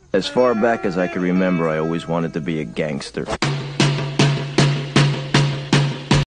As far back as I can remember, I always wanted to be a gangster.